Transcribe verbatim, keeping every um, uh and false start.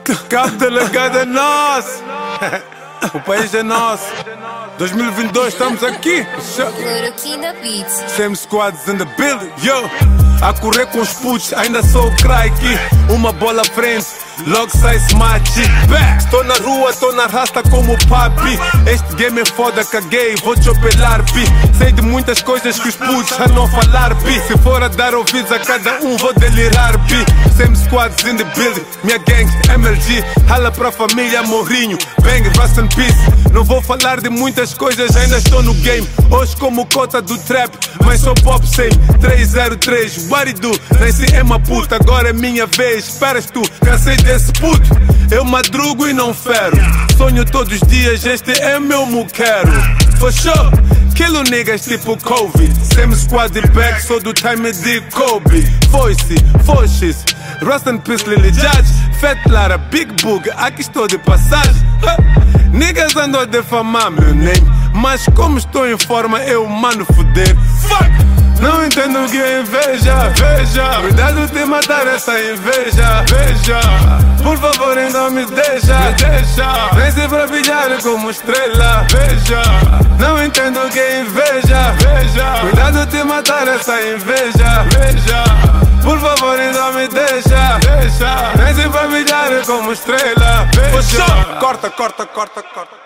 Cabo Delegado é nosso. O país é nosso. dois mil e vinte e dois estamos aqui. Same squads in the building, yo. A correr com os putos, ainda sou o craque. Uma bola à frente, logo sai smart. Estou na rua, estou na rasta como o papi. Este game é foda, caguei, vou te operar, pi. Sei de muitas coisas que os putos a não falar, pi. Se for a dar ouvidos a cada um, vou delirar, pi. Same squads in the building, minha gang, M L G. Rala pra família, morrinho, bang, rest in peace. Não vou falar de muitas coisas, ainda estou no game. Hoje como cota do trap, mas sou pop same. Três zero três, what it do? Nasci é uma puta, agora é minha vez. Esperas tu, cansei desse puto. Eu madrugo e não fero. Sonho todos os dias, este é meu muquero. For sure, kill niggas tipo Covid. Same squad de back, sou do time de Kobe. Foice, Foxes, rest in peace Lily Judge. Fat Lara, Big Boog, aqui estou de passagem. Niggas andam a defamar meu name, mas como estou em forma eu mando foder. Fuck! Não entendo o que é inveja, veja. Cuidado de matar essa inveja, veja. Por favor, então me deixa, me deixa. Vem-se pra brilhar como estrela, veja. Não entendo o que é inveja, veja. Cuidado de matar essa inveja, veja. Por favor, então me deixa, deixa. Vem-se pra brilhar como estrela, veja. Corta, corta, corta, corta.